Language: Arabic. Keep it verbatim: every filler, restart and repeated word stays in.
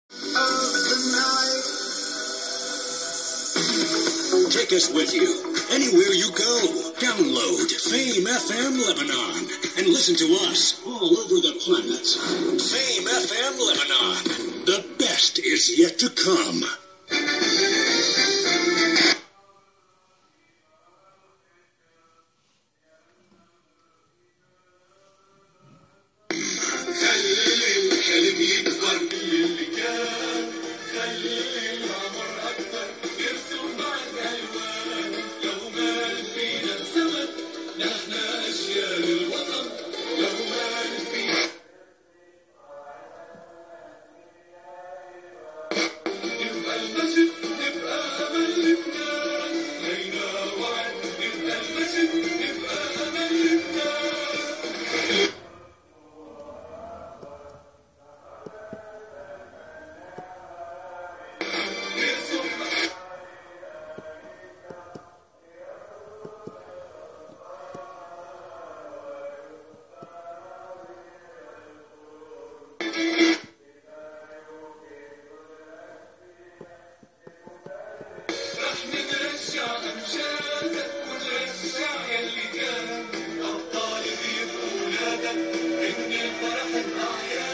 Take us with you anywhere you go. Download Fame F M Lebanon and listen to us all over the planet. Fame F M Lebanon. The best is yet to come. أبطال بيت أولادك إن الفرح الأحياء